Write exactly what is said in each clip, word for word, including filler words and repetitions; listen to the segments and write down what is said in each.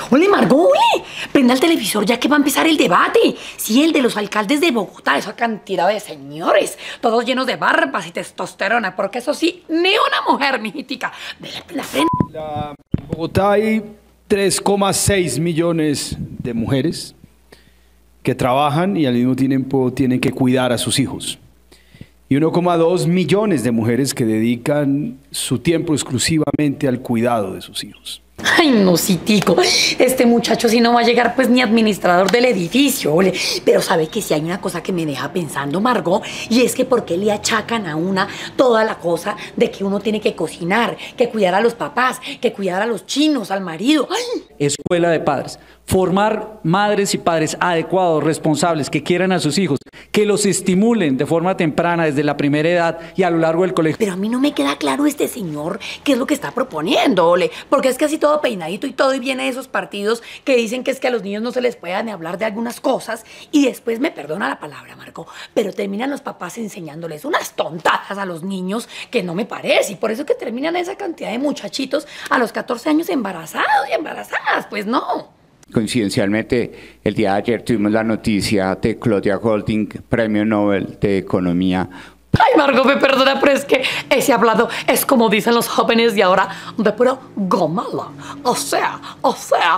Ole, Margot, ole, prenda el televisor ya que va a empezar el debate. Sí, el de los alcaldes de Bogotá, esa cantidad de señores, todos llenos de barbas y testosterona, porque eso sí, ni una mujer, mijitica. Dele la frente. La, en Bogotá hay tres coma seis millones de mujeres que trabajan y al mismo tiempo tienen que cuidar a sus hijos. Y uno coma dos millones de mujeres que dedican su tiempo exclusivamente al cuidado de sus hijos. Ay, no, sí, tico. Este muchacho sí no va a llegar pues ni administrador del edificio, ole. Pero sabe que sí hay una cosa que me deja pensando, Margot, y es que por qué le achacan a una toda la cosa de que uno tiene que cocinar, que cuidar a los papás, que cuidar a los chinos, al marido. Ay. Escuela de padres. Formar madres y padres adecuados, responsables, que quieran a sus hijos, que los estimulen de forma temprana desde la primera edad y a lo largo del colegio. Pero a mí no me queda claro este señor qué es lo que está proponiendo, ole, porque es que así todo peinadito y todo y viene de esos partidos que dicen que es que a los niños no se les puede ni hablar de algunas cosas y después, me perdona la palabra, Marco, pero terminan los papás enseñándoles unas tontadas a los niños que no me parece y por eso que terminan esa cantidad de muchachitos a los catorce años embarazados y embarazadas, pues no. Coincidencialmente, el día de ayer tuvimos la noticia de Claudia Golding, Premio Nobel de Economía. Ay, Margot, me perdona, pero es que ese hablado es como dicen los jóvenes de ahora, de puro gomala. O sea, o sea.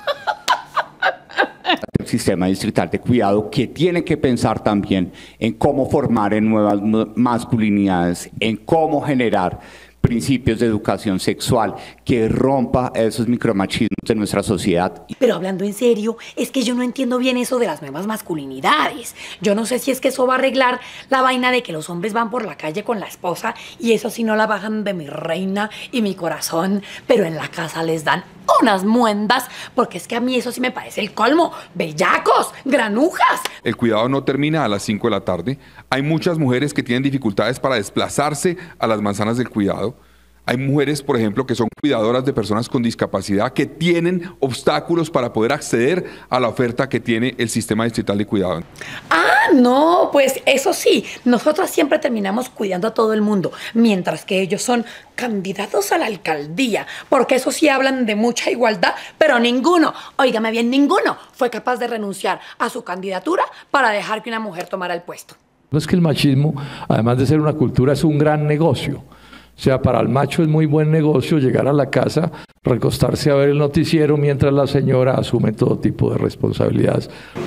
El sistema distrital de cuidado que tiene que pensar también en cómo formar en nuevas masculinidades, en cómo generar principios de educación sexual que rompa esos micromachismos de nuestra sociedad. Pero hablando en serio, es que yo no entiendo bien eso de las nuevas masculinidades. Yo no sé si es que eso va a arreglar la vaina de que los hombres van por la calle con la esposa y eso sí no la bajan de mi reina y mi corazón, pero en la casa les dan unas muendas, porque es que a mí eso sí me parece el colmo. Bellacos, granujas. El cuidado no termina a las cinco de la tarde. Hay muchas mujeres que tienen dificultades para desplazarse a las manzanas del cuidado. Hay mujeres, por ejemplo, que son cuidadoras de personas con discapacidad que tienen obstáculos para poder acceder a la oferta que tiene el sistema distrital de cuidado. Ah, no, pues eso sí, nosotros siempre terminamos cuidando a todo el mundo, mientras que ellos son candidatos a la alcaldía, porque eso sí hablan de mucha igualdad, pero ninguno, óigame bien, ninguno fue capaz de renunciar a su candidatura para dejar que una mujer tomara el puesto. No es que el machismo, además de ser una cultura, es un gran negocio. O sea, para el macho es muy buen negocio llegar a la casa, recostarse a ver el noticiero mientras la señora asume todo tipo de responsabilidades.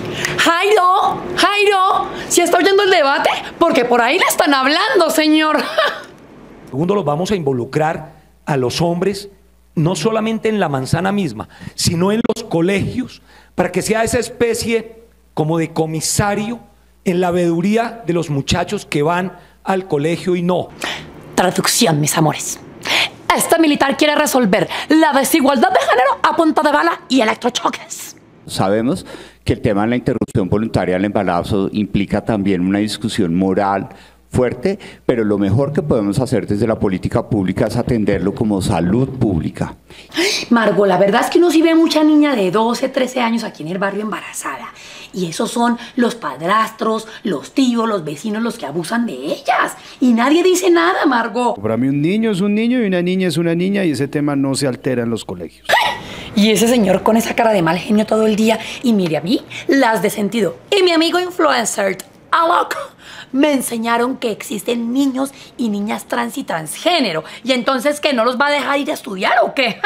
Jairo, Jairo, ¿sí está oyendo el debate? Porque por ahí le están hablando, señor. Segundo, los vamos a involucrar a los hombres, no solamente en la manzana misma, sino en los colegios, para que sea esa especie como de comisario en la veeduría de los muchachos que van al colegio y no. Traducción, mis amores. Este militar quiere resolver la desigualdad de género a punta de bala y electrochoques. Sabemos que el tema de la interrupción voluntaria del embarazo implica también una discusión moral fuerte, pero lo mejor que podemos hacer desde la política pública es atenderlo como salud pública. Margot, la verdad es que uno sí ve mucha niña de doce, trece años aquí en el barrio embarazada. Y esos son los padrastros, los tíos, los vecinos los que abusan de ellas. Y nadie dice nada, Margot. Para mí un niño es un niño y una niña es una niña y ese tema no se altera en los colegios. Y ese señor con esa cara de mal genio todo el día. Y mire a mí, las de sentido. Y mi amigo influencer, Alok, me enseñaron que existen niños y niñas trans y transgénero. Y entonces, ¿qué? ¿No los va a dejar ir a estudiar o qué?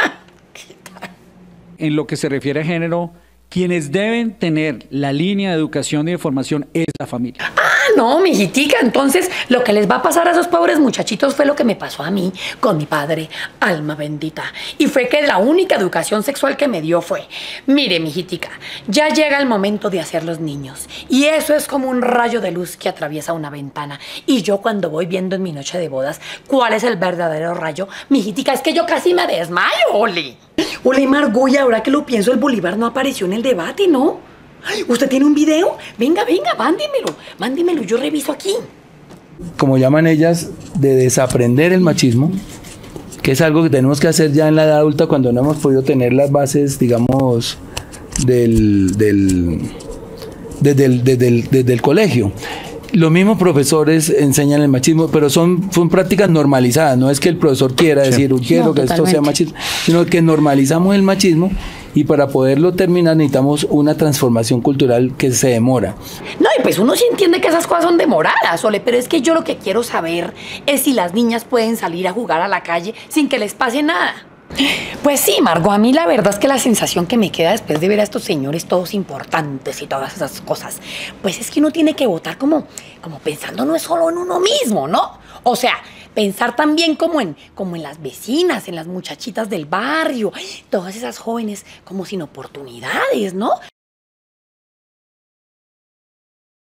En lo que se refiere a género, quienes deben tener la línea de educación y de formación es la familia. Ah, no, mijitica, entonces lo que les va a pasar a esos pobres muchachitos fue lo que me pasó a mí con mi padre, alma bendita. Y fue que la única educación sexual que me dio fue, mire, mijitica, ya llega el momento de hacer los niños. Y eso es como un rayo de luz que atraviesa una ventana. Y yo cuando voy viendo en mi noche de bodas cuál es el verdadero rayo, mijitica, es que yo casi me desmayo, Oli. Ole, Margot, y ahora que lo pienso, el Bolívar no apareció en el debate, ¿no? ¿Usted tiene un video? Venga, venga, mándemelo, mándemelo, yo reviso aquí. Como llaman ellas, de desaprender el machismo, que es algo que tenemos que hacer ya en la edad adulta cuando no hemos podido tener las bases, digamos, del, del, desde, el, desde, el, desde el colegio. Los mismos profesores enseñan el machismo, pero son, son prácticas normalizadas. No es que el profesor quiera decir, quiero no, que esto sea machismo, sino que normalizamos el machismo Y para poderlo terminar necesitamos una transformación cultural que se demora. No, y pues uno sí entiende que esas cosas son demoradas, Sole, pero es que yo lo que quiero saber es si las niñas pueden salir a jugar a la calle sin que les pase nada. Pues sí, Margot, a mí la verdad es que la sensación que me queda después de ver a estos señores todos importantes y todas esas cosas, pues es que uno tiene que votar como, como pensando no es solo en uno mismo, ¿no? O sea, pensar también como en, como en las vecinas, en las muchachitas del barrio, todas esas jóvenes como sin oportunidades, ¿no?